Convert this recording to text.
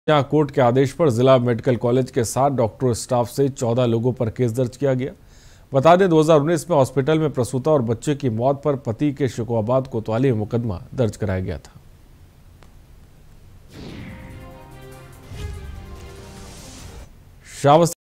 यहाँ कोर्ट के आदेश पर जिला मेडिकल कॉलेज के 7 डॉक्टरों स्टाफ से 14 लोगों पर केस दर्ज किया गया। बता दें 2019 में हॉस्पिटल में प्रसूता और बच्चे की मौत पर पति के शिकवाबाद कोतवाली में मुकदमा दर्ज कराया गया था।